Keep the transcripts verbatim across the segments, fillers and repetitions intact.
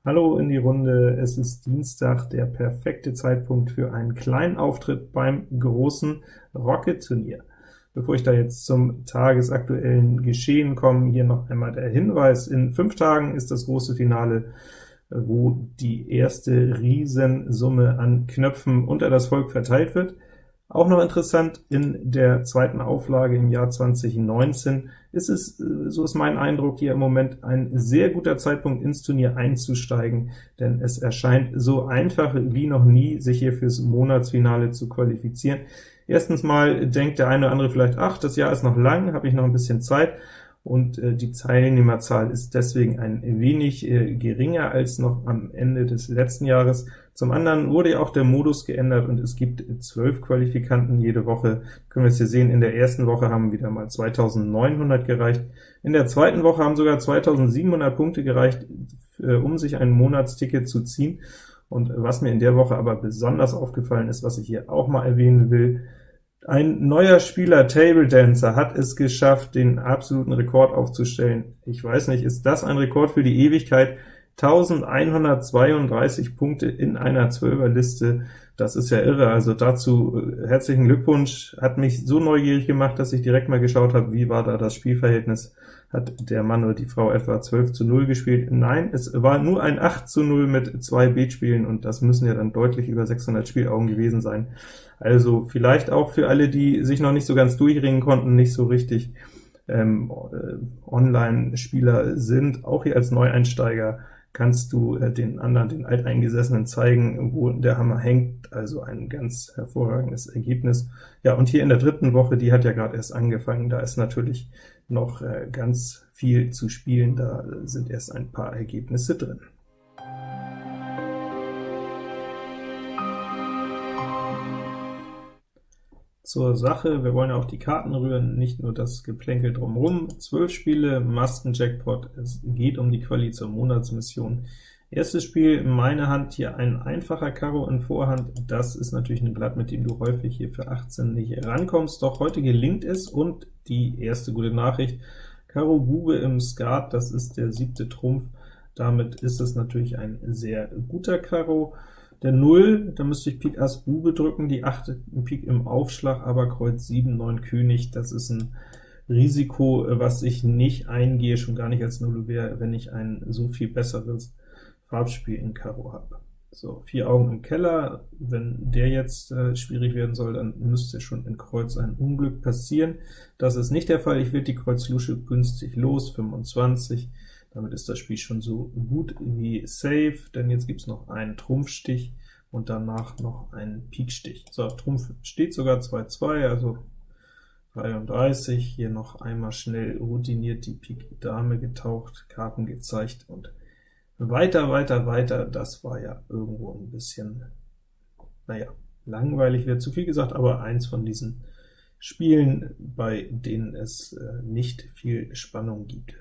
Hallo in die Runde, es ist Dienstag, der perfekte Zeitpunkt für einen kleinen Auftritt beim großen Rocket-Turnier. Bevor ich da jetzt zum tagesaktuellen Geschehen komme, hier noch einmal der Hinweis: In fünf Tagen ist das große Finale, wo die erste Riesensumme an Knöpfen unter das Volk verteilt wird. Auch noch interessant, in der zweiten Auflage im Jahr zweitausendneunzehn ist es, so ist mein Eindruck, hier im Moment ein sehr guter Zeitpunkt, ins Turnier einzusteigen, denn es erscheint so einfach wie noch nie, sich hier fürs Monatsfinale zu qualifizieren. Erstens mal denkt der eine oder andere vielleicht, ach, das Jahr ist noch lang, habe ich noch ein bisschen Zeit, und äh, die Teilnehmerzahl ist deswegen ein wenig äh, geringer als noch am Ende des letzten Jahres. Zum anderen wurde ja auch der Modus geändert, und es gibt zwölf Qualifikanten jede Woche. Können wir es hier sehen, in der ersten Woche haben wieder mal zweitausendneunhundert gereicht, in der zweiten Woche haben sogar zweitausendsiebenhundert Punkte gereicht, äh, um sich ein Monatsticket zu ziehen. Und was mir in der Woche aber besonders aufgefallen ist, was ich hier auch mal erwähnen will: Ein neuer Spieler, Table Dancer, hat es geschafft, den absoluten Rekord aufzustellen. Ich weiß nicht, ist das ein Rekord für die Ewigkeit? elfhundertzweiunddreißig Punkte in einer Zwölferliste, das ist ja irre. Also dazu äh, herzlichen Glückwunsch, hat mich so neugierig gemacht, dass ich direkt mal geschaut habe, wie war da das Spielverhältnis. Hat der Mann oder die Frau etwa zwölf zu null gespielt? Nein, es war nur ein acht zu null mit zwei Beatspielen, und das müssen ja dann deutlich über sechshundert Spielaugen gewesen sein. Also vielleicht auch für alle, die sich noch nicht so ganz durchringen konnten, nicht so richtig ähm, äh, Online-Spieler sind, auch hier als Neueinsteiger kannst du äh, den anderen, den Alteingesessenen, zeigen, wo der Hammer hängt. Also ein ganz hervorragendes Ergebnis. Ja, und hier in der dritten Woche, die hat ja gerade erst angefangen, da ist natürlich noch äh, ganz viel zu spielen, da sind erst ein paar Ergebnisse drin. Zur Sache, wir wollen ja auch die Karten rühren, nicht nur das Geplänkel drumherum. zwölf Spiele, Masken-Jackpot, es geht um die Quali zur Monatsmission. Erstes Spiel, meine Hand, hier ein einfacher Karo in Vorhand. Das ist natürlich ein Blatt, mit dem du häufig hier für achtzehn nicht rankommst, doch heute gelingt es, und die erste gute Nachricht: Karo Bube im Skat, das ist der siebte Trumpf, damit ist es natürlich ein sehr guter Karo. Der null, da müsste ich Pik Ass Bube drücken, die acht Pik im Aufschlag, aber Kreuz sieben, neun König, das ist ein Risiko, was ich nicht eingehe, schon gar nicht als Null-Ouvert, wenn ich ein so viel besseres Farbspiel in Karo habe. So, vier Augen im Keller, wenn der jetzt äh, schwierig werden soll, dann müsste schon in Kreuz ein Unglück passieren. Das ist nicht der Fall, ich werde die Kreuz-Lusche günstig los, fünfundzwanzig, damit ist das Spiel schon so gut wie safe, denn jetzt gibt es noch einen Trumpfstich und danach noch einen Pikstich. So, Trumpf steht sogar zwei zwei, also dreiunddreißig, hier noch einmal schnell routiniert die Pik Dame getaucht, Karten gezeigt und weiter, weiter, weiter. Das war ja irgendwo ein bisschen, naja, langweilig wäre zu viel gesagt, aber eins von diesen Spielen, bei denen es äh, nicht viel Spannung gibt.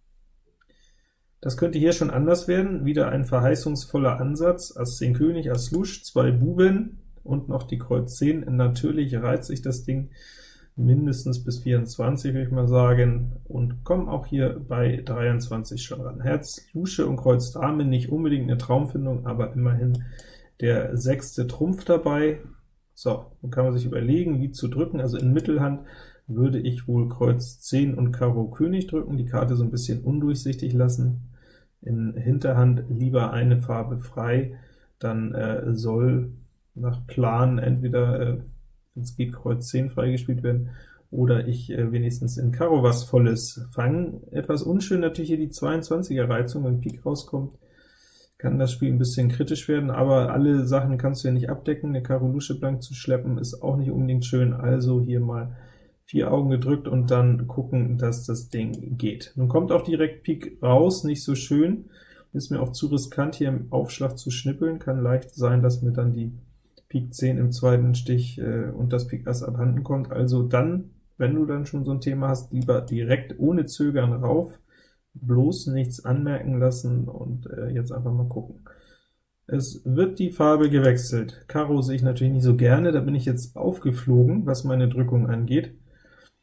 Das könnte hier schon anders werden, wieder ein verheißungsvoller Ansatz, Ass zehn König, Ass Lusch, zwei Buben und noch die Kreuz zehn. Natürlich reizt sich das Ding mindestens bis vierundzwanzig, würde ich mal sagen, und komme auch hier bei dreiundzwanzig schon ran. Herz, Lusche und Kreuz Dame, nicht unbedingt eine Traumfindung, aber immerhin der sechste Trumpf dabei. So, dann kann man sich überlegen, wie zu drücken. Also in Mittelhand würde ich wohl Kreuz zehn und Karo König drücken, die Karte so ein bisschen undurchsichtig lassen. In Hinterhand lieber eine Farbe frei, dann äh, soll nach Plan entweder, äh, wenn es geht, Kreuz zehn freigespielt werden, oder ich äh, wenigstens in Karo was Volles fangen. Etwas unschön natürlich hier die zweiundzwanziger Reizung, wenn Pik rauskommt, kann das Spiel ein bisschen kritisch werden, aber alle Sachen kannst du ja nicht abdecken. Eine Karo Lusche blank zu schleppen ist auch nicht unbedingt schön, also hier mal vier Augen gedrückt und dann gucken, dass das Ding geht. Nun kommt auch direkt Pik raus, nicht so schön, ist mir auch zu riskant, hier im Aufschlag zu schnippeln, kann leicht sein, dass mir dann die Pik zehn im zweiten Stich äh, und das Pik Ass abhanden kommt. Also dann, wenn du dann schon so ein Thema hast, lieber direkt ohne Zögern rauf, bloß nichts anmerken lassen und äh, jetzt einfach mal gucken. Es wird die Farbe gewechselt. Karo sehe ich natürlich nicht so gerne, da bin ich jetzt aufgeflogen, was meine Drückung angeht.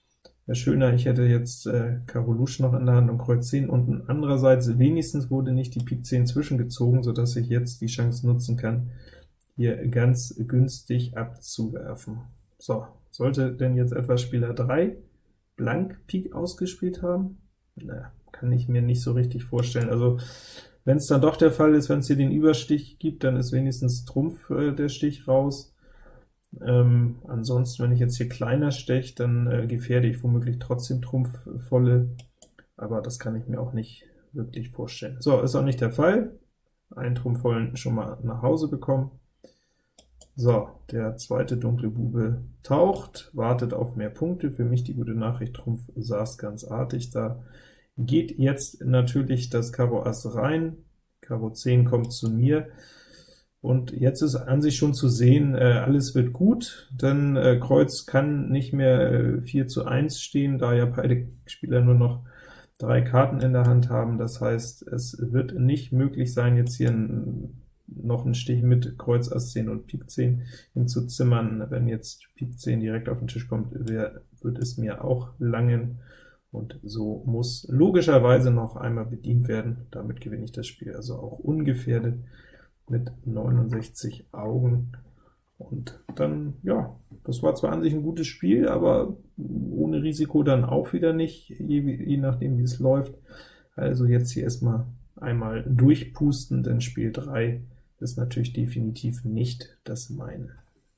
Wäre schöner, ich hätte jetzt äh, Karo Lusch noch in der Hand und Kreuz zehn unten. Andererseits, wenigstens wurde nicht die Pik zehn zwischengezogen, sodass ich jetzt die Chance nutzen kann, hier ganz günstig abzuwerfen. So, sollte denn jetzt etwa Spieler drei blank Pik ausgespielt haben? Na, kann ich mir nicht so richtig vorstellen. Also, wenn es dann doch der Fall ist, wenn es hier den Überstich gibt, dann ist wenigstens Trumpf äh, der Stich raus. Ähm, ansonsten, wenn ich jetzt hier kleiner steche, dann äh, gefährde ich womöglich trotzdem Trumpf äh, volle, aber das kann ich mir auch nicht wirklich vorstellen. So, ist auch nicht der Fall. Einen Trumpf vollen schon mal nach Hause bekommen. So, der zweite dunkle Bube taucht, wartet auf mehr Punkte. Für mich die gute Nachricht, Trumpf saß ganz artig da. Geht jetzt natürlich das Karo Ass rein, Karo zehn kommt zu mir, und jetzt ist an sich schon zu sehen, äh, alles wird gut, denn äh, Kreuz kann nicht mehr äh, vier zu eins stehen, da ja beide Spieler nur noch drei Karten in der Hand haben. Das heißt, es wird nicht möglich sein, jetzt hier ein, noch einen Stich mit Kreuz Ass zehn und Pik zehn hinzuzimmern. Wenn jetzt Pik zehn direkt auf den Tisch kommt, wär, wird es mir auch langen, und so muss logischerweise noch einmal bedient werden. Damit gewinne ich das Spiel also auch ungefährdet mit neunundsechzig Augen. Und dann, ja, das war zwar an sich ein gutes Spiel, aber ohne Risiko dann auch wieder nicht, je, je nachdem wie es läuft. Also jetzt hier erstmal einmal durchpusten, denn Spiel drei ist natürlich definitiv nicht das meine.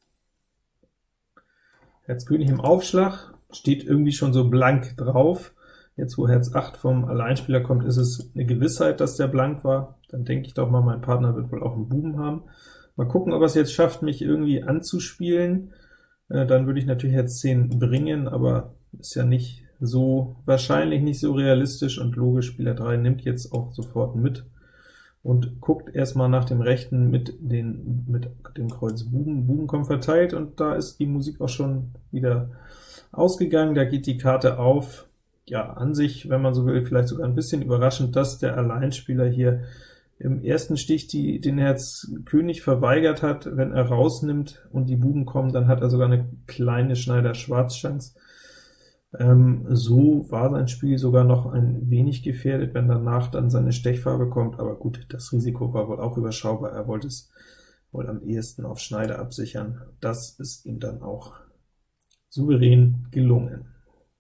Herz König im Aufschlag, steht irgendwie schon so blank drauf. Jetzt, wo Herz acht vom Alleinspieler kommt, ist es eine Gewissheit, dass der blank war. Dann denke ich doch mal, mein Partner wird wohl auch einen Buben haben. Mal gucken, ob er es jetzt schafft, mich irgendwie anzuspielen. Äh, dann würde ich natürlich Herz zehn bringen, aber ist ja nicht so, wahrscheinlich nicht so realistisch und logisch. Spieler drei nimmt jetzt auch sofort mit und guckt erstmal nach dem Rechten mit, den, mit dem Kreuz Buben. Buben kommt verteilt, und da ist die Musik auch schon wieder ausgegangen. Da geht die Karte auf. Ja, an sich, wenn man so will, vielleicht sogar ein bisschen überraschend, dass der Alleinspieler hier im ersten Stich die, den Herz König verweigert hat. Wenn er rausnimmt und die Buben kommen, dann hat er sogar eine kleine Schneider-Schwarz-Chance. Ähm, so war sein Spiel sogar noch ein wenig gefährdet, wenn danach dann seine Stechfarbe kommt, aber gut, das Risiko war wohl auch überschaubar. Er wollte es wohl am ehesten auf Schneider absichern. Das ist ihm dann auch souverän gelungen.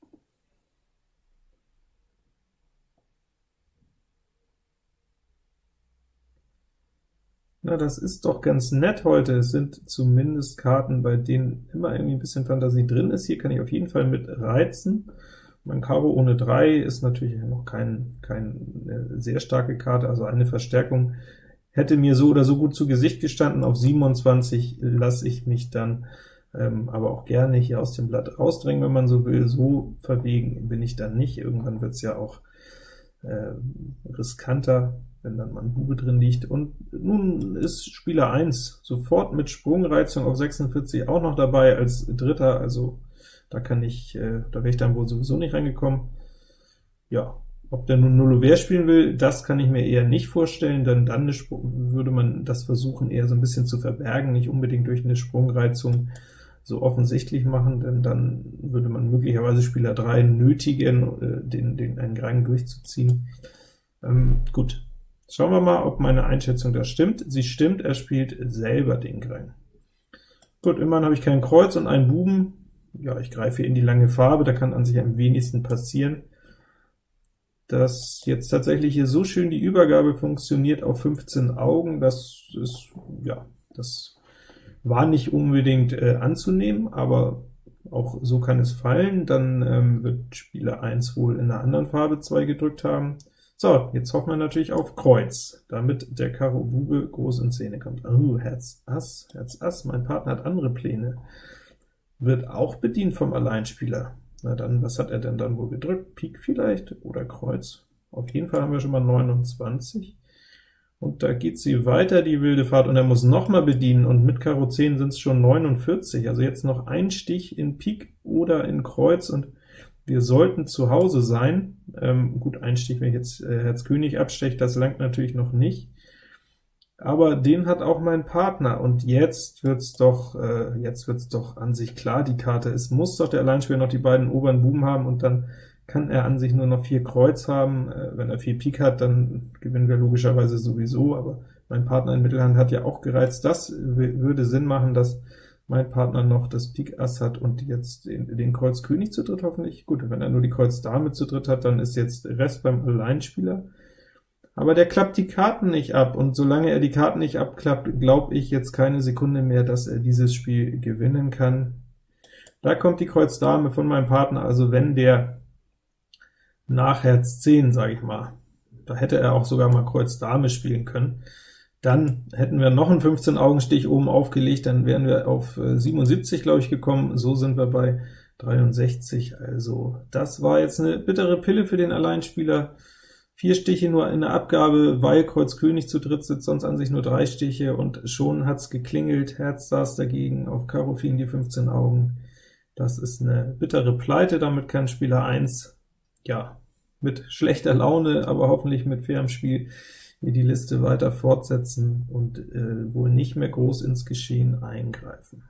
Na, das ist doch ganz nett heute. Es sind zumindest Karten, bei denen immer irgendwie ein bisschen Fantasie drin ist. Hier kann ich auf jeden Fall mit reizen. Mein Karo ohne drei ist natürlich noch kein, keine sehr starke Karte, also eine Verstärkung hätte mir so oder so gut zu Gesicht gestanden. Auf siebenundzwanzig lasse ich mich dann ähm, aber auch gerne hier aus dem Blatt rausdrängen, wenn man so will. So verwegen bin ich dann nicht. Irgendwann wird es ja auch äh, riskanter, wenn dann mal ein Bube drin liegt. Und nun ist Spieler eins sofort mit Sprungreizung auf sechsundvierzig auch noch dabei als Dritter, also da kann ich, äh, da wäre ich dann wohl sowieso nicht reingekommen. Ja, ob der nun Nullover spielen will, das kann ich mir eher nicht vorstellen, denn dann eine würde man das versuchen, eher so ein bisschen zu verbergen, nicht unbedingt durch eine Sprungreizung so offensichtlich machen, denn dann würde man möglicherweise Spieler drei nötigen, äh, den, den einen Grang durchzuziehen. Ähm, gut. Schauen wir mal, ob meine Einschätzung da stimmt. Sie stimmt, er spielt selber den Grang. Gut, immerhin habe ich kein Kreuz und einen Buben. Ja, ich greife in die lange Farbe, da kann an sich am wenigsten passieren. Dass jetzt tatsächlich hier so schön die Übergabe funktioniert auf fünfzehn Augen, das ist, ja, das war nicht unbedingt äh, anzunehmen, aber auch so kann es fallen. Dann ähm, wird Spieler eins wohl in einer anderen Farbe zwei gedrückt haben. So, jetzt hoffen wir natürlich auf Kreuz, damit der Karo Bube groß in Szene kommt. Oh, Herz Ass, Herz Ass, mein Partner hat andere Pläne. Wird auch bedient vom Alleinspieler. Na dann, was hat er denn dann wohl gedrückt? Pik vielleicht oder Kreuz? Auf jeden Fall haben wir schon mal neunundzwanzig. Und da geht sie weiter, die wilde Fahrt, und er muss noch mal bedienen, und mit Karo zehn sind es schon neunundvierzig. Also jetzt noch ein Stich in Pik oder in Kreuz, und wir sollten zu Hause sein. Ähm, gut, ein Stich, wenn ich jetzt äh, Herz König absteche, das langt natürlich noch nicht. aber den hat auch mein Partner, und jetzt wird's doch, äh, jetzt wird's doch an sich klar, die Karte. Es muss doch der Alleinspieler noch die beiden oberen Buben haben, und dann kann er an sich nur noch vier Kreuz haben. Äh, wenn er vier Pik hat, dann gewinnen wir logischerweise sowieso, aber mein Partner in Mittelhand hat ja auch gereizt. Das würde Sinn machen, dass mein Partner noch das Pik Ass hat und jetzt den, den Kreuz König zu dritt hoffentlich. Gut, wenn er nur die Kreuz Dame zu dritt hat, dann ist jetzt der Rest beim Alleinspieler. Aber der klappt die Karten nicht ab, und solange er die Karten nicht abklappt, glaube ich jetzt keine Sekunde mehr, dass er dieses Spiel gewinnen kann. Da kommt die Kreuz Dame von meinem Partner, also wenn der nach Herz zehn, sage ich mal, da hätte er auch sogar mal Kreuz Dame spielen können, dann hätten wir noch einen fünfzehn-Augen-Stich oben aufgelegt, dann wären wir auf siebenundsiebzig, glaube ich, gekommen. So sind wir bei dreiundsechzig, also das war jetzt eine bittere Pille für den Alleinspieler. Vier Stiche nur in der Abgabe, weil Kreuz König zu dritt sitzt, sonst an sich nur drei Stiche, und schon hat's geklingelt. Herz saß dagegen, auf Karo fielen die fünfzehn Augen. Das ist eine bittere Pleite, damit kann Spieler eins, ja, mit schlechter Laune, aber hoffentlich mit fairem Spiel die Liste weiter fortsetzen und äh, wohl nicht mehr groß ins Geschehen eingreifen.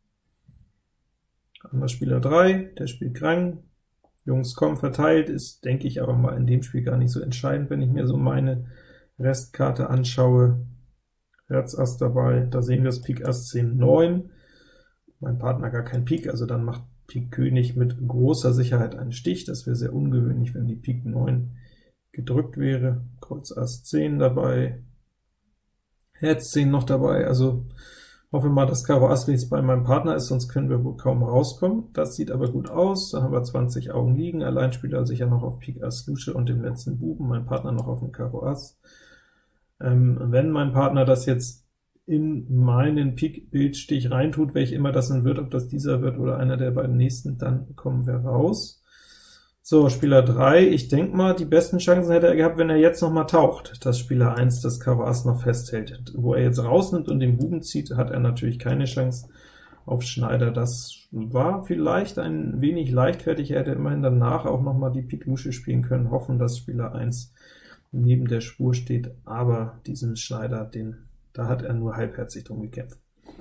Anderer Spieler drei, der spielt Krang. Jungs kommen verteilt, ist, denke ich, aber mal in dem Spiel gar nicht so entscheidend, wenn ich mir so meine Restkarte anschaue. Herz Ass dabei, da sehen wir das Pik Ass zehn neun, mein Partner gar kein Pik, also dann macht Pik König mit großer Sicherheit einen Stich. Das wäre sehr ungewöhnlich, wenn die Pik neun gedrückt wäre. Kreuz Ass zehn dabei, Herz zehn noch dabei, also hoffe mal, dass Karo Ass wenigstens bei meinem Partner ist, sonst können wir wohl kaum rauskommen. Das sieht aber gut aus, da haben wir zwanzig Augen liegen, Alleinspieler sicher noch auf Pik Ass Lusche und dem letzten Buben, mein Partner noch auf dem Karo Ass. Ähm, wenn mein Partner das jetzt in meinen Pik-Bildstich reintut, welch immer das dann wird, ob das dieser wird oder einer der beiden nächsten, dann kommen wir raus. So, Spieler drei, ich denke mal, die besten Chancen hätte er gehabt, wenn er jetzt noch mal taucht, dass Spieler eins das Karo Ass noch festhält. Wo er jetzt rausnimmt und den Buben zieht, hat er natürlich keine Chance auf Schneider. Das war vielleicht ein wenig leichtfertig, er hätte immerhin danach auch noch mal die Pik Lusche spielen können, hoffen, dass Spieler eins neben der Spur steht, aber diesen Schneider, den, da hat er nur halbherzig drum gekämpft.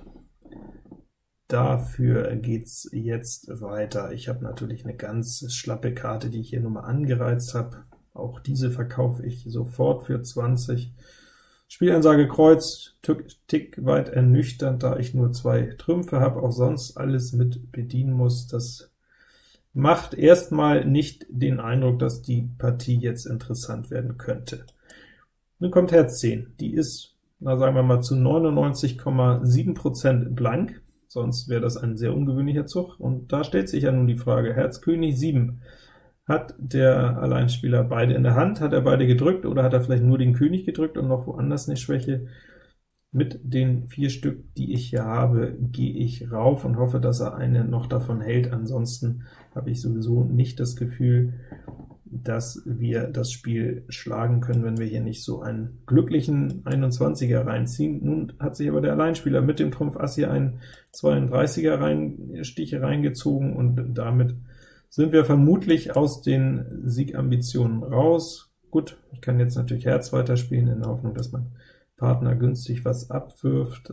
Dafür geht's jetzt weiter. Ich habe natürlich eine ganz schlappe Karte, die ich hier nur mal angereizt habe. Auch diese verkaufe ich sofort für zwanzig. Spielansage Kreuz, tick weit ernüchternd, da ich nur zwei Trümpfe habe, auch sonst alles mit bedienen muss. Das macht erstmal nicht den Eindruck, dass die Partie jetzt interessant werden könnte. Nun kommt Herz zehn. Die ist, na sagen wir mal, zu neunundneunzig Komma sieben Prozent blank. Sonst wäre das ein sehr ungewöhnlicher Zug, und da stellt sich ja nun die Frage, Herz König sieben, hat der Alleinspieler beide in der Hand, hat er beide gedrückt, oder hat er vielleicht nur den König gedrückt und noch woanders eine Schwäche? Mit den vier Stück, die ich hier habe, gehe ich rauf und hoffe, dass er eine noch davon hält, ansonsten habe ich sowieso nicht das Gefühl, dass wir das Spiel schlagen können, wenn wir hier nicht so einen glücklichen einundzwanziger reinziehen. Nun hat sich aber der Alleinspieler mit dem Trumpf Ass hier einen zweiunddreißiger rein, Stich reingezogen, und damit sind wir vermutlich aus den Siegambitionen raus. Gut, ich kann jetzt natürlich Herz weiterspielen, in der Hoffnung, dass mein Partner günstig was abwirft.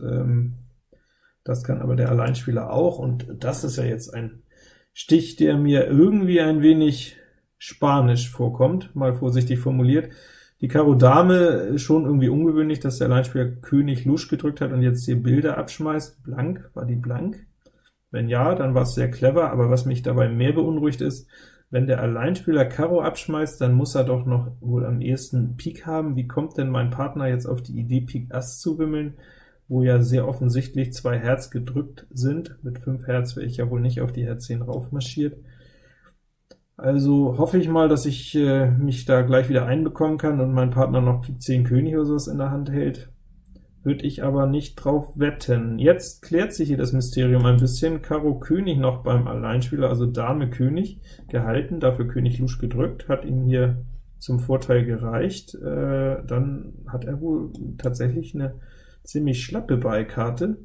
Das kann aber der Alleinspieler auch, und das ist ja jetzt ein Stich, der mir irgendwie ein wenig spanisch vorkommt, mal vorsichtig formuliert. Die Karo Dame schon irgendwie ungewöhnlich, dass der Alleinspieler König Lusch gedrückt hat und jetzt hier Bilder abschmeißt. Blank, war die blank? Wenn ja, dann war es sehr clever, aber was mich dabei mehr beunruhigt ist, wenn der Alleinspieler Karo abschmeißt, dann muss er doch noch wohl am ehesten Pik haben. Wie kommt denn mein Partner jetzt auf die Idee, Pik Ass zu wimmeln, wo ja sehr offensichtlich zwei Herz gedrückt sind? Mit fünf Herz wäre ich ja wohl nicht auf die Herz zehn raufmarschiert. Also hoffe ich mal, dass ich äh, mich da gleich wieder einbekommen kann und mein Partner noch Pik zehn König oder sowas in der Hand hält. Würde ich aber nicht drauf wetten. Jetzt klärt sich hier das Mysterium ein bisschen. Karo König noch beim Alleinspieler, also Dame König gehalten, dafür König Lusch gedrückt, hat ihm hier zum Vorteil gereicht. Äh, dann hat er wohl tatsächlich eine ziemlich schlappe Beikarte.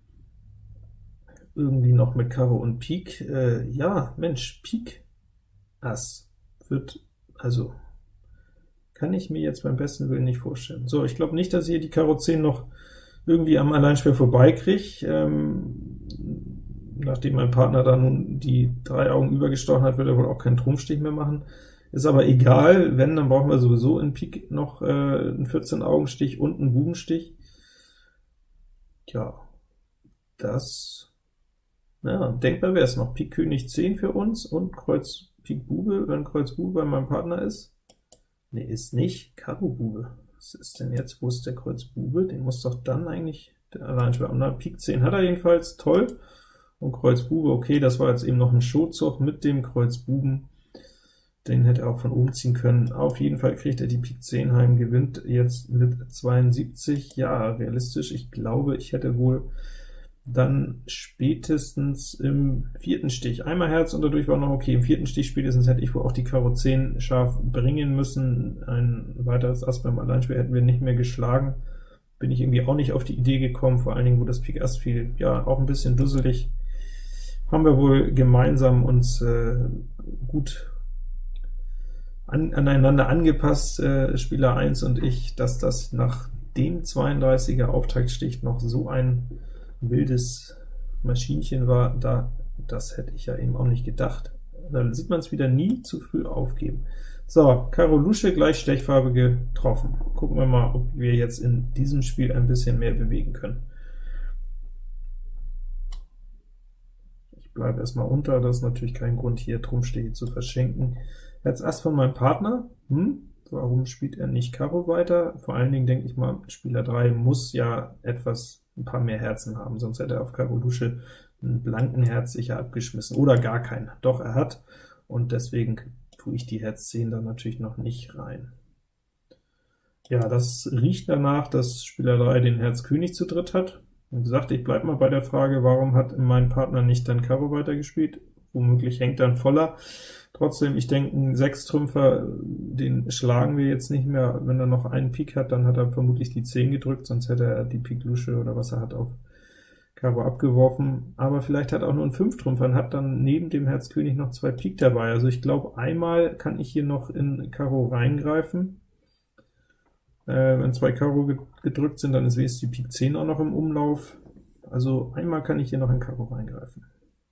Irgendwie noch mit Karo und Pik. Äh, ja, Mensch, Pik Ass wird, also Kann ich mir jetzt beim besten Willen nicht vorstellen. So, ich glaube nicht, dass ich hier die Karo zehn noch irgendwie am Alleinspiel vorbeikriege. Ähm, nachdem mein Partner da nun die drei Augen übergestochen hat, wird er wohl auch keinen Trumpfstich mehr machen. Ist aber egal, wenn, dann brauchen wir sowieso in Pik noch äh, einen vierzehn-Augen-Stich und einen Bubenstich. Tja, das, ja, denkbar wäre es noch. Pik König zehn für uns und Kreuz Pik Bube, wenn Kreuz Bube bei meinem Partner ist. Ne, ist nicht. Karo Bube. Was ist denn jetzt? Wo ist der Kreuz Bube? Den muss doch dann eigentlich der Alleinspieler haben. Pik zehn hat er jedenfalls, toll. Und Kreuz Bube, okay, das war jetzt eben noch ein Shotzug mit dem Kreuz Buben. Den hätte er auch von oben ziehen können. Auf jeden Fall kriegt er die Pik zehn heim, gewinnt jetzt mit zweiundsiebzig. Ja, realistisch. Ich glaube, ich hätte wohl dann spätestens im vierten Stich einmal Herz und dadurch war noch okay. Im vierten Stich spätestens hätte ich wohl auch die Karo zehn scharf bringen müssen. Ein weiteres Ass beim Alleinspiel hätten wir nicht mehr geschlagen. Bin ich irgendwie auch nicht auf die Idee gekommen, vor allen Dingen, wo das Pik Ass fiel. Ja, auch ein bisschen dusselig. Haben wir wohl gemeinsam uns äh, gut an, aneinander angepasst, äh, Spieler eins und ich, dass das nach dem zweiunddreißiger Auftaktstich noch so ein wildes Maschinchen war, da, das hätte ich ja eben auch nicht gedacht. Da sieht man es wieder, nie zu früh aufgeben. So, Karo Lusche gleich Stechfarbe getroffen. Gucken wir mal, ob wir jetzt in diesem Spiel ein bisschen mehr bewegen können. Ich bleibe erstmal unter, das ist natürlich kein Grund, hier Trumpfstiche zu verschenken. Herz Ass von meinem Partner, hm, warum spielt er nicht Karo weiter? Vor allen Dingen denke ich mal, Spieler drei muss ja etwas ein paar mehr Herzen haben, sonst hätte er auf Karo Lusche einen blanken Herz sicher abgeschmissen, oder gar keinen. Doch, er hat, und deswegen tue ich die Herz zehn dann natürlich noch nicht rein. Ja, das riecht danach, dass Spieler drei den Herz König zu dritt hat. Wie gesagt, ich bleibe mal bei der Frage, warum hat mein Partner nicht dann Karo weitergespielt? Womöglich hängt dann voller. Trotzdem, ich denke, ein Sechstrümpfer, den schlagen wir jetzt nicht mehr. Wenn er noch einen Pik hat, dann hat er vermutlich die zehn gedrückt, sonst hätte er die Pik Lusche oder was er hat auf Karo abgeworfen. Aber vielleicht hat er auch nur einen Fünftrümpfer und hat dann neben dem Herz König noch zwei Pik dabei. Also ich glaube, einmal kann ich hier noch in Karo reingreifen. Äh, wenn zwei Karo gedrückt sind, dann ist wenigstens die Pik zehn auch noch im Umlauf. Also einmal kann ich hier noch in Karo reingreifen.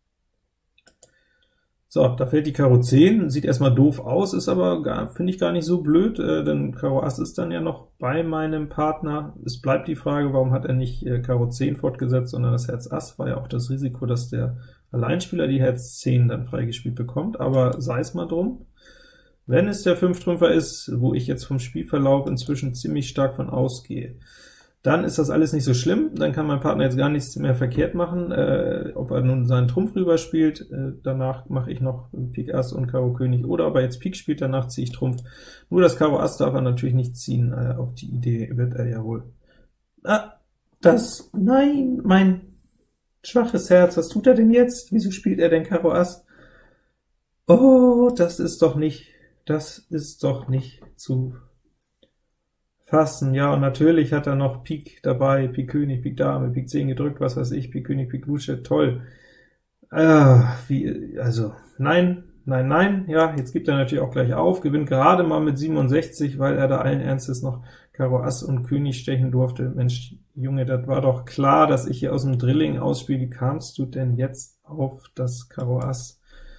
So, da fällt die Karo zehn, sieht erstmal doof aus, ist aber, finde ich, gar nicht so blöd, äh, denn Karo Ass ist dann ja noch bei meinem Partner. Es bleibt die Frage, warum hat er nicht äh, Karo zehn fortgesetzt, sondern das Herz Ass, war ja auch das Risiko, dass der Alleinspieler die Herz zehn dann freigespielt bekommt, aber sei es mal drum. Wenn es der Fünftrümpfer ist, wo ich jetzt vom Spielverlauf inzwischen ziemlich stark von ausgehe, dann ist das alles nicht so schlimm, dann kann mein Partner jetzt gar nichts mehr verkehrt machen, äh, ob er nun seinen Trumpf rüberspielt, äh, danach mache ich noch Pik Ass und Karo König, oder ob er jetzt Pik spielt, danach ziehe ich Trumpf. Nur das Karo Ass darf er natürlich nicht ziehen, äh, auf die Idee wird er ja wohl. Ah, das, nein, mein schwaches Herz, was tut er denn jetzt? Wieso spielt er denn Karo Ass? Oh, das ist doch nicht, das ist doch nicht zu fassen. Ja, und natürlich hat er noch Pik dabei, Pik König, Pik Dame, Pik zehn gedrückt, was weiß ich, Pik König, Pik Lusche, toll. Ah, wie, also, nein, nein, nein, ja, jetzt gibt er natürlich auch gleich auf, gewinnt gerade mal mit siebenundsechzig, weil er da allen Ernstes noch Karo Ass und König stechen durfte. Mensch, Junge, das war doch klar, dass ich hier aus dem Drilling ausspiele. Wie kamst du denn jetzt auf das Karo Ass?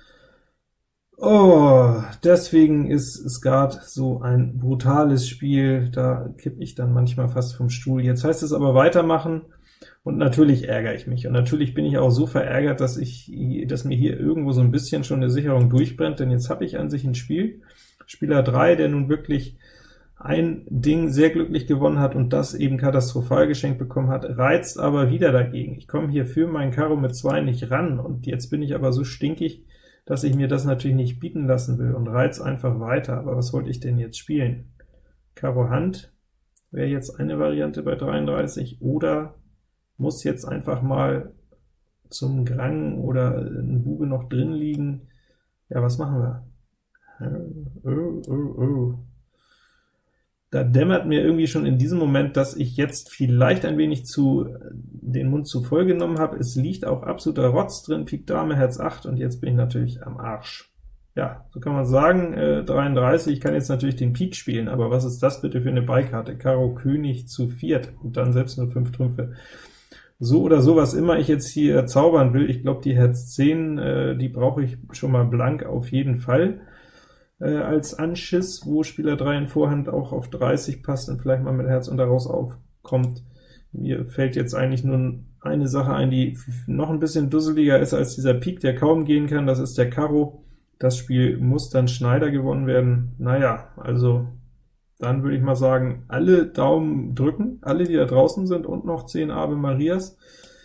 Oh, deswegen ist Skat so ein brutales Spiel, da kippe ich dann manchmal fast vom Stuhl. Jetzt heißt es aber weitermachen, und natürlich ärgere ich mich. Und natürlich bin ich auch so verärgert, dass ich, dass mir hier irgendwo so ein bisschen schon eine Sicherung durchbrennt, denn jetzt habe ich an sich ein Spiel. Spieler drei, der nun wirklich ein Ding sehr glücklich gewonnen hat und das eben katastrophal geschenkt bekommen hat, reizt aber wieder dagegen. Ich komme hier für meinen Karo mit zwei nicht ran, und jetzt bin ich aber so stinkig, dass ich mir das natürlich nicht bieten lassen will und reiz einfach weiter. Aber was wollte ich denn jetzt spielen? Karo Hand wäre jetzt eine Variante bei dreiunddreißig, oder muss jetzt einfach mal zum Grang oder ein Bube noch drin liegen. Ja, was machen wir? Oh, oh, oh. Da dämmert mir irgendwie schon in diesem Moment, dass ich jetzt vielleicht ein wenig zu den Mund zu voll genommen habe. Es liegt auch absoluter Rotz drin, Pik Dame, Herz acht, und jetzt bin ich natürlich am Arsch. Ja, so kann man sagen, äh, dreiunddreißig, ich kann jetzt natürlich den Pik spielen, aber was ist das bitte für eine Beikarte? Karo König zu viert und dann selbst nur fünf Trümpfe. So oder so, was immer ich jetzt hier zaubern will, ich glaube die Herz zehn, äh, die brauche ich schon mal blank auf jeden Fall äh, als Anschiss, wo Spieler drei in Vorhand auch auf dreißig passt und vielleicht mal mit Herz und daraus aufkommt. Mir fällt jetzt eigentlich nur eine Sache ein, die noch ein bisschen dusseliger ist als dieser Pik, der kaum gehen kann, das ist der Karo. Das Spiel muss dann Schneider gewonnen werden. Naja, also dann würde ich mal sagen, alle Daumen drücken, alle, die da draußen sind, und noch zehn Ave Marias.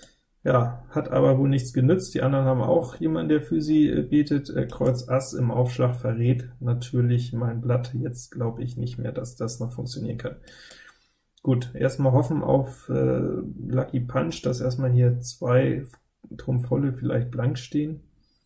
Ja, hat aber wohl nichts genützt. Die anderen haben auch jemanden, der für sie äh, betet. Äh, Kreuz Ass im Aufschlag verrät natürlich mein Blatt. Jetzt glaube ich nicht mehr, dass das noch funktionieren kann. Gut, erstmal hoffen auf äh, Lucky Punch, dass erstmal hier zwei Trumpf volle vielleicht blank stehen.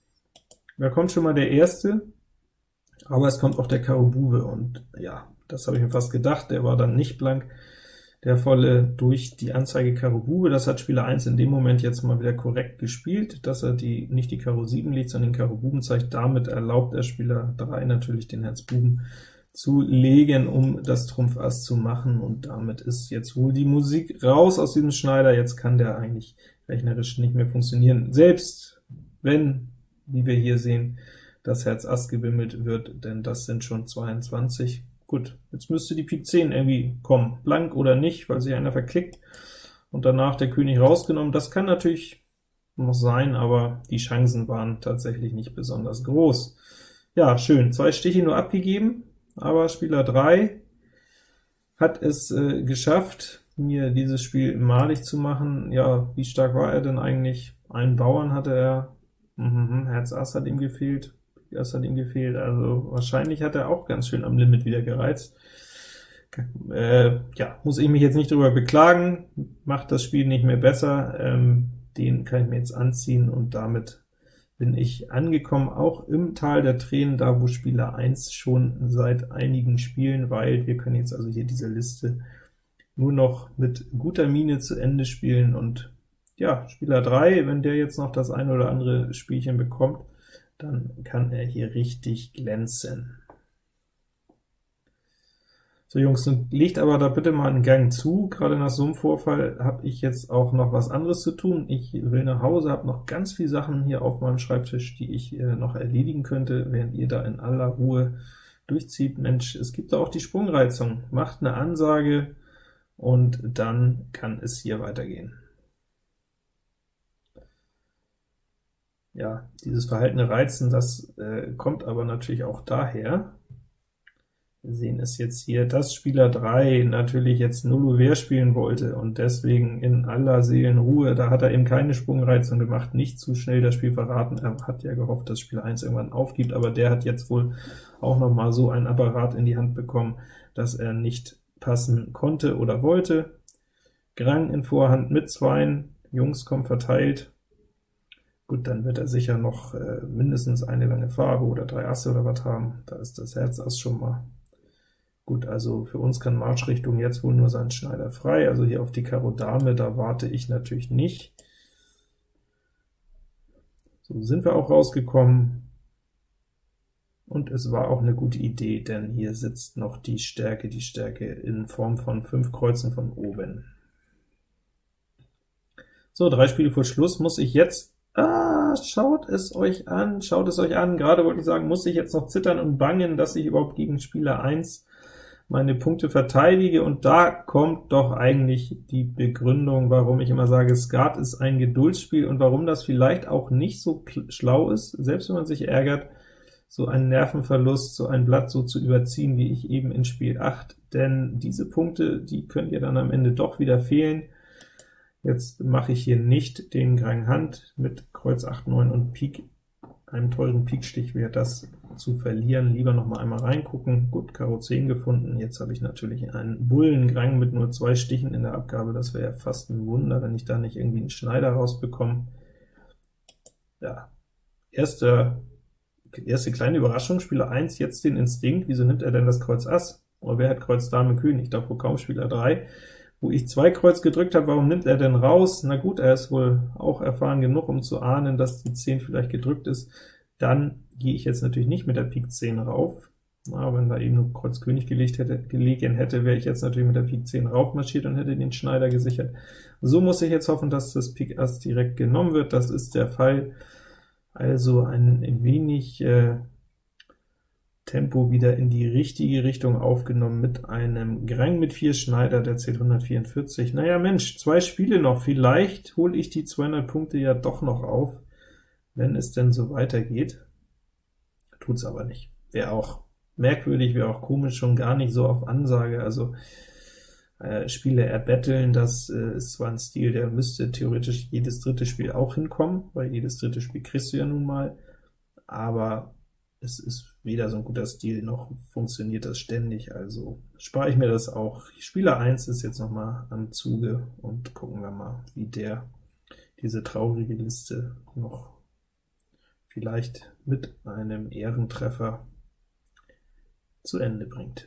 Da kommt schon mal der erste, aber es kommt auch der Karo Bube, und ja, das habe ich mir fast gedacht, der war dann nicht blank, der volle durch die Anzeige Karo Bube. Das hat Spieler eins in dem Moment jetzt mal wieder korrekt gespielt, dass er die nicht die Karo sieben legt, sondern den Karo Buben zeigt. Damit erlaubt er Spieler drei natürlich den Herz Buben zu legen, um das Trumpf Ass zu machen, und damit ist jetzt wohl die Musik raus aus diesem Schneider. Jetzt kann der eigentlich rechnerisch nicht mehr funktionieren, selbst wenn, wie wir hier sehen, das Herz Ass gewimmelt wird, denn das sind schon zweiundzwanzig. Gut, jetzt müsste die Pik zehn irgendwie kommen, blank oder nicht, weil sich einer verklickt, und danach der König rausgenommen. Das kann natürlich noch sein, aber die Chancen waren tatsächlich nicht besonders groß. Ja, schön, zwei Stiche nur abgegeben, aber Spieler drei hat es äh, geschafft, mir dieses Spiel malig zu machen. Ja, wie stark war er denn eigentlich? Einen Bauern hatte er, mhm, Herz Ass hat ihm gefehlt, Ass hat ihm gefehlt, also wahrscheinlich hat er auch ganz schön am Limit wieder gereizt. Äh, ja, muss ich mich jetzt nicht drüber beklagen, macht das Spiel nicht mehr besser, ähm, den kann ich mir jetzt anziehen, und damit bin ich angekommen, auch im Tal der Tränen, da wo Spieler eins schon seit einigen Spielen weilt. Wir können jetzt also hier diese Liste nur noch mit guter Miene zu Ende spielen, und ja, Spieler drei, wenn der jetzt noch das eine oder andere Spielchen bekommt, dann kann er hier richtig glänzen. So Jungs, legt aber da bitte mal einen Gang zu. Gerade nach so einem Vorfall habe ich jetzt auch noch was anderes zu tun. Ich will nach Hause, habe noch ganz viele Sachen hier auf meinem Schreibtisch, die ich äh, noch erledigen könnte, während ihr da in aller Ruhe durchzieht. Mensch, es gibt da auch die Sprungreizung. Macht eine Ansage, und dann kann es hier weitergehen. Ja, dieses verhaltene Reizen, das äh, kommt aber natürlich auch daher, wir sehen es jetzt hier, dass Spieler drei natürlich jetzt null Ouvert spielen wollte, und deswegen in aller Seelenruhe, da hat er eben keine Sprungreizung gemacht, nicht zu schnell das Spiel verraten. Er hat ja gehofft, dass Spieler eins irgendwann aufgibt, aber der hat jetzt wohl auch noch mal so ein Apparat in die Hand bekommen, dass er nicht passen konnte oder wollte. Grang in Vorhand mit Zweien, Jungs kommen verteilt. Gut, dann wird er sicher noch äh, mindestens eine lange Farbe oder drei Asse oder was haben. Da ist das Herz Ass schon mal. Gut, also für uns kann Marschrichtung jetzt wohl nur sein Schneider frei, also hier auf die Karo Dame, da warte ich natürlich nicht. So sind wir auch rausgekommen, und es war auch eine gute Idee, denn hier sitzt noch die Stärke, die Stärke in Form von fünf Kreuzen von oben. So, drei Spiele vor Schluss muss ich jetzt, ah, schaut es euch an, schaut es euch an, gerade wollte ich sagen, muss ich jetzt noch zittern und bangen, dass ich überhaupt gegen Spieler eins meine Punkte verteidige, und da kommt doch eigentlich die Begründung, warum ich immer sage, Skat ist ein Geduldsspiel, und warum das vielleicht auch nicht so schlau ist, selbst wenn man sich ärgert, so einen Nervenverlust, so ein Blatt so zu überziehen, wie ich eben in Spiel acht, denn diese Punkte, die könnt ihr dann am Ende doch wieder fehlen. Jetzt mache ich hier nicht den Grang Hand mit Kreuz acht, neun und Pik, einem teuren Pikstich wäre das zu verlieren, lieber noch mal einmal reingucken. Gut, Karo zehn gefunden, jetzt habe ich natürlich einen Bullengrang mit nur zwei Stichen in der Abgabe, das wäre ja fast ein Wunder, wenn ich da nicht irgendwie einen Schneider rausbekomme. Ja, erste, erste kleine Überraschung, Spieler eins, jetzt den Instinkt, wieso nimmt er denn das Kreuz Ass? Oder wer hat Kreuz Dame König? Davor kaum Spieler drei. Wo ich zwei Kreuz gedrückt habe, warum nimmt er denn raus? Na gut, er ist wohl auch erfahren genug, um zu ahnen, dass die zehn vielleicht gedrückt ist. Dann gehe ich jetzt natürlich nicht mit der Pik zehn rauf. Na, wenn da eben nur Kreuz König gelegt hätte, gelegen hätte, wäre ich jetzt natürlich mit der Pik zehn raufmarschiert und hätte den Schneider gesichert. So muss ich jetzt hoffen, dass das Pik Ass direkt genommen wird. Das ist der Fall. Also ein wenig äh, Tempo wieder in die richtige Richtung aufgenommen mit einem Grang mit vier Schneider, der zählt hundertvierundvierzig. Naja Mensch, zwei Spiele noch, vielleicht hole ich die zweihundert Punkte ja doch noch auf, wenn es denn so weitergeht. Tut's aber nicht. Wäre auch merkwürdig, wäre auch komisch, schon gar nicht so auf Ansage. Also äh, Spiele erbetteln, das äh, ist zwar ein Stil, der müsste theoretisch jedes dritte Spiel auch hinkommen, weil jedes dritte Spiel kriegst du ja nun mal, aber es ist weder so ein guter Stil, noch funktioniert das ständig, also spare ich mir das auch. Spieler eins ist jetzt noch mal am Zuge, und gucken wir mal, wie der diese traurige Liste noch vielleicht mit einem Ehrentreffer zu Ende bringt.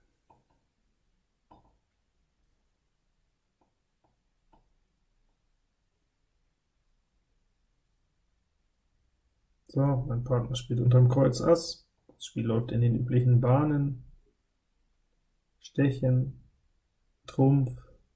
So, mein Partner spielt unterm Kreuz Ass. Das Spiel läuft in den üblichen Bahnen. Stechen, Trumpf,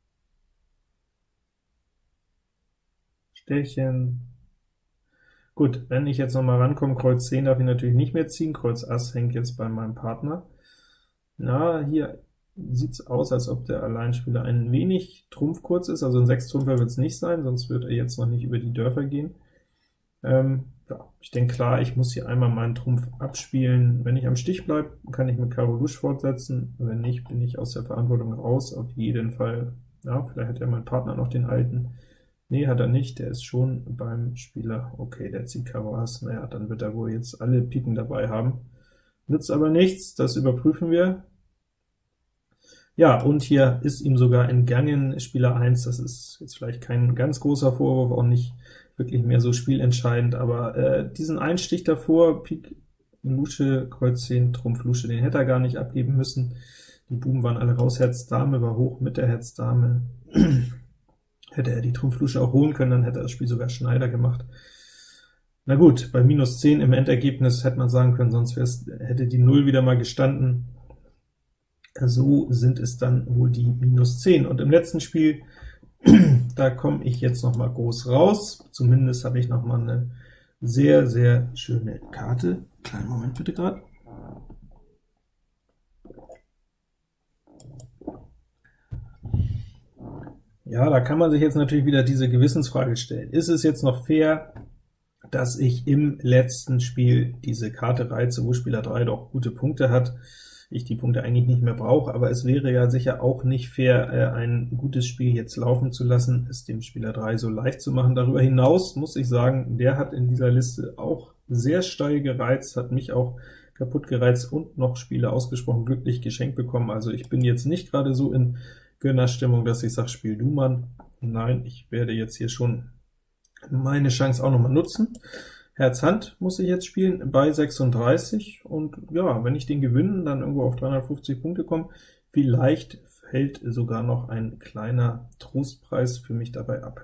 Stechen. Gut, wenn ich jetzt noch mal rankomme, Kreuz zehn darf ich natürlich nicht mehr ziehen, Kreuz Ass hängt jetzt bei meinem Partner. Na, hier sieht es aus, als ob der Alleinspieler ein wenig Trumpf kurz ist, also ein Sechs-Trümpfer wird es nicht sein, sonst wird er jetzt noch nicht über die Dörfer gehen. Ähm, ja, ich denke klar, ich muss hier einmal meinen Trumpf abspielen. Wenn ich am Stich bleibe, kann ich mit Karo Lusch fortsetzen, wenn nicht, bin ich aus der Verantwortung raus, auf jeden Fall. Ja, vielleicht hat ja mein Partner noch den alten. Nee, hat er nicht, der ist schon beim Spieler. Okay, der zieht Karo Ass, naja, dann wird er wohl jetzt alle Piken dabei haben. Nützt aber nichts, das überprüfen wir. Ja, und hier ist ihm sogar entgangen, Spieler eins, das ist jetzt vielleicht kein ganz großer Vorwurf, auch nicht wirklich mehr so spielentscheidend, aber äh, diesen Einstich davor, Pik Lusche, Kreuz zehn, Trumpf Lusche, den hätte er gar nicht abgeben müssen. Die Buben waren alle raus, Herz Dame war hoch mit der Herz Dame. Hätte er die Trumpf Lusche auch holen können, dann hätte er das Spiel sogar Schneider gemacht. Na gut, bei minus zehn im Endergebnis hätte man sagen können, sonst hätte die null wieder mal gestanden. So sind es dann wohl die minus zehn. Und im letzten Spiel, da komme ich jetzt noch mal groß raus. Zumindest habe ich noch mal eine sehr, sehr schöne Karte. Kleinen Moment bitte gerade. Ja, da kann man sich jetzt natürlich wieder diese Gewissensfrage stellen. Ist es jetzt noch fair, dass ich im letzten Spiel diese Karte reize, wo Spieler drei doch gute Punkte hat, ich die Punkte eigentlich nicht mehr brauche, aber es wäre ja sicher auch nicht fair, ein gutes Spiel jetzt laufen zu lassen, es dem Spieler drei so leicht zu machen. Darüber hinaus muss ich sagen, der hat in dieser Liste auch sehr steil gereizt, hat mich auch kaputt gereizt und noch Spiele ausgesprochen glücklich geschenkt bekommen. Also ich bin jetzt nicht gerade so in Gönnerstimmung, dass ich sage, spiel du Mann. Nein, ich werde jetzt hier schon meine Chance auch noch mal nutzen. Herz Hand muss ich jetzt spielen bei sechsunddreißig, und ja, wenn ich den gewinne, dann irgendwo auf dreihundertfünfzig Punkte komme, vielleicht fällt sogar noch ein kleiner Trostpreis für mich dabei ab.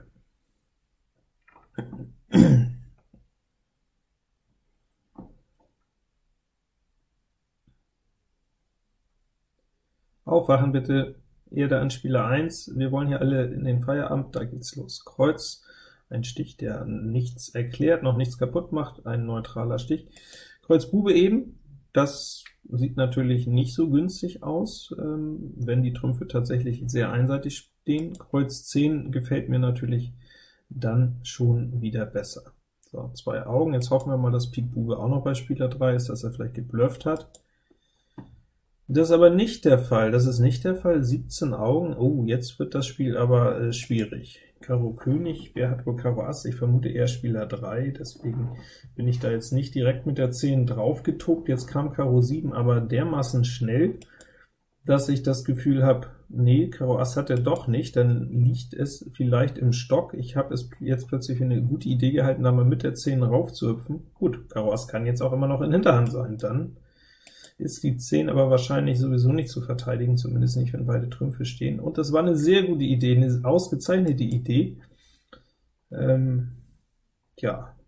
Aufwachen bitte, Erde an Spieler eins, wir wollen hier alle in den Feierabend, da geht's los. Kreuz, ein Stich, der nichts erklärt, noch nichts kaputt macht, ein neutraler Stich. Kreuz Bube eben, das sieht natürlich nicht so günstig aus, ähm, wenn die Trümpfe tatsächlich sehr einseitig stehen. Kreuz zehn gefällt mir natürlich dann schon wieder besser. So, zwei Augen, jetzt hoffen wir mal, dass Pik Bube auch noch bei Spieler drei ist, dass er vielleicht geblufft hat. Das ist aber nicht der Fall, das ist nicht der Fall, siebzehn Augen, oh, jetzt wird das Spiel aber äh, schwierig. Karo König, wer hat wohl Karo Ass? Ich vermute eher Spieler drei, deswegen bin ich da jetzt nicht direkt mit der zehn drauf getobt. Jetzt kam Karo sieben, aber dermaßen schnell, dass ich das Gefühl habe, nee, Karo Ass hat er doch nicht, dann liegt es vielleicht im Stock. Ich habe es jetzt plötzlich für eine gute Idee gehalten, da mal mit der zehn rauf zu hüpfen. Gut, Karo Ass kann jetzt auch immer noch in Hinterhand sein, dann ist die zehn aber wahrscheinlich sowieso nicht zu verteidigen, zumindest nicht, wenn beide Trümpfe stehen. Und das war eine sehr gute Idee, eine ausgezeichnete Idee. Ähm, ja,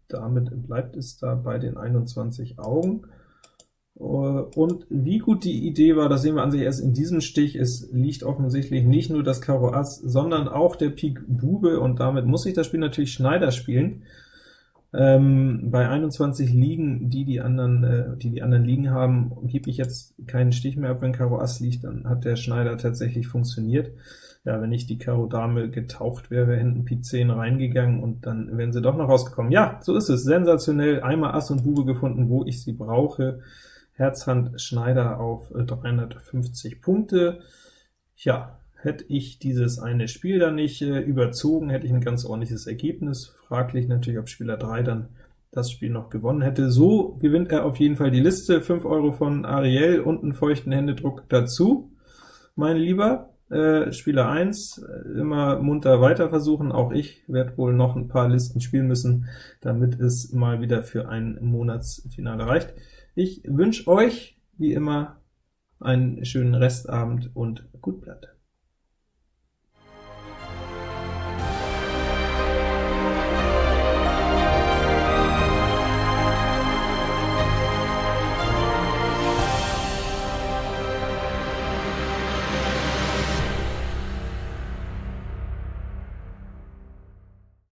damit bleibt es da bei den einundzwanzig Augen. Und wie gut die Idee war, das sehen wir an sich erst in diesem Stich. Es liegt offensichtlich nicht nur das Karo Ass, sondern auch der Pik Bube, und damit muss ich das Spiel natürlich Schneider spielen. Ähm, bei einundzwanzig Liegen, die die anderen, äh, die die anderen Liegen haben, gebe ich jetzt keinen Stich mehr ab. Wenn Karo Ass liegt, dann hat der Schneider tatsächlich funktioniert. Ja, wenn nicht die Karo Dame getaucht wäre, wäre hinten Pik zehn reingegangen, und dann wären sie doch noch rausgekommen. Ja, so ist es, sensationell, einmal Ass und Bube gefunden, wo ich sie brauche. Herz, Hand, Schneider auf dreihundertfünfzig Punkte. Ja, hätte ich dieses eine Spiel dann nicht äh, überzogen, hätte ich ein ganz ordentliches Ergebnis. Fraglich natürlich, ob Spieler drei dann das Spiel noch gewonnen hätte. So gewinnt er auf jeden Fall die Liste. fünf Euro von Ariel und einen feuchten Händedruck dazu, mein Lieber. Äh, Spieler eins, immer munter weiter versuchen. Auch ich werde wohl noch ein paar Listen spielen müssen, damit es mal wieder für ein Monatsfinale reicht. Ich wünsche euch, wie immer, einen schönen Restabend und gut Blatt.